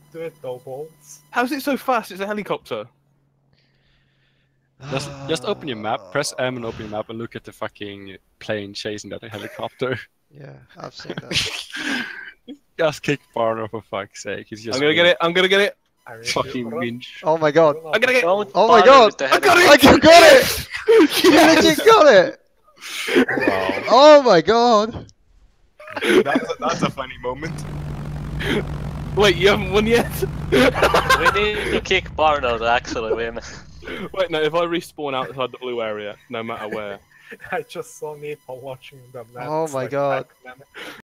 Do it, though, balls. How's it so fast? It's a helicopter. Just open your map, press M and open your map and look at the fucking plane chasing that helicopter. Yeah, I've seen that. Just kick Barno for fuck's sake. He's just I'm gonna get it. I'm gonna get it. fucking winch. Oh my god. I'm gonna get it. Don't Oh my bother god! with the I got helicopter. it! You legit got it! Wow. Oh my god! That's a funny moment. Wait, you haven't won yet? We need to kick Barno to actually win. Wait, no. If I respawn outside the blue area, no matter where. I just saw Nepal watching them. Oh my god.